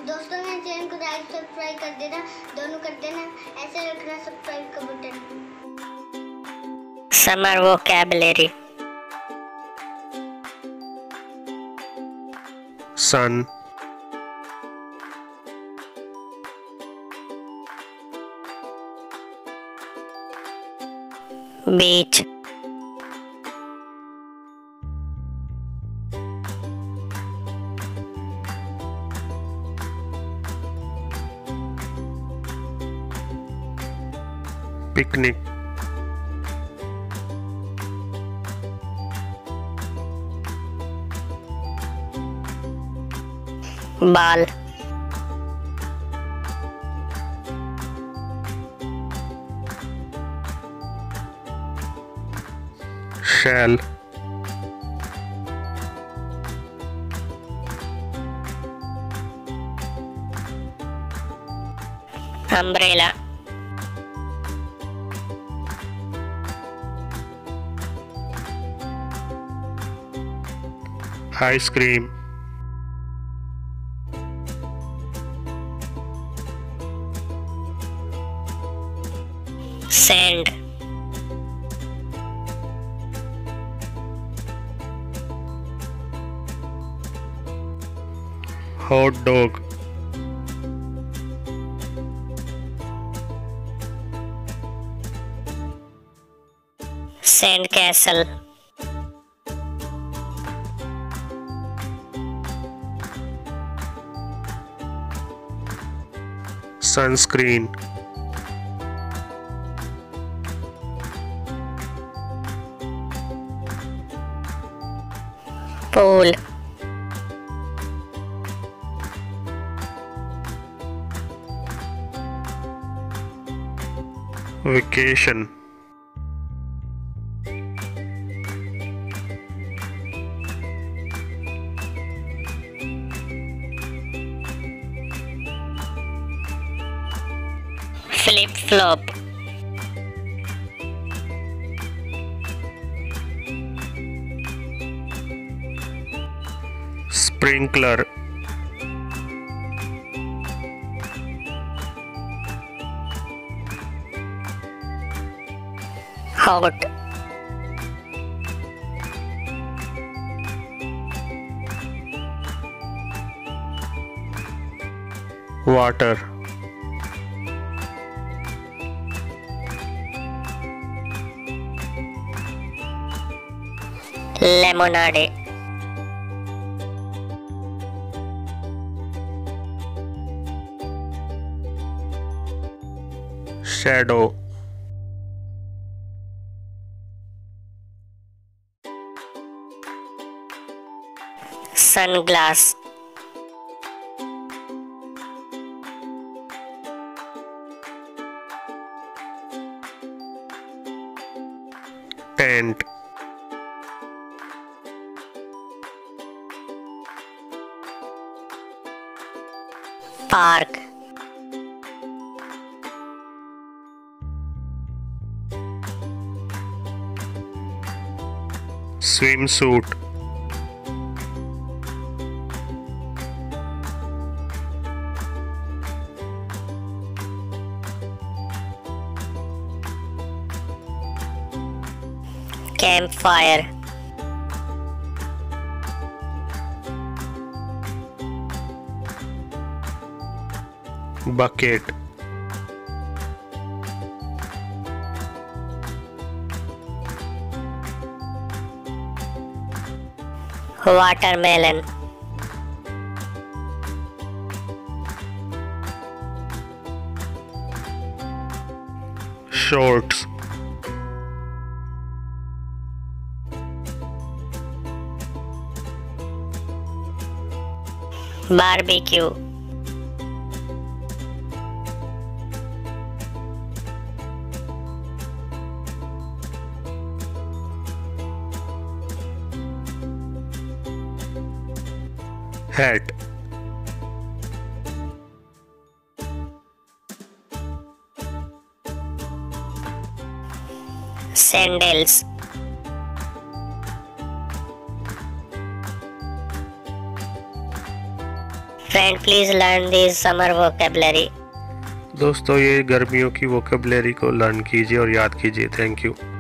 दोस्तों मेरे चैनल को लाइक सब्सक्राइब कर देना, दोनों कर देना, ऐसे रखना सब्सक्राइब का button. Summer vocabulary. sun, Beach. picnic, Ball. shell, Umbrella. ice cream, Sand. hot dog, Sand castle. sunscreen, Pool. vacation, Flip flop. sprinkler, Hot. water, Lemonade. shadow, Sunglass. tent, Park. swimsuit, Campfire. bucket, Watermelon. shorts, Barbecue. hat, Sandals. Friend, please learn this summer vocabulary. दोस्तों ये गर्मियों की vocabulary को learn कीजिए और याद कीजिए। Thank you.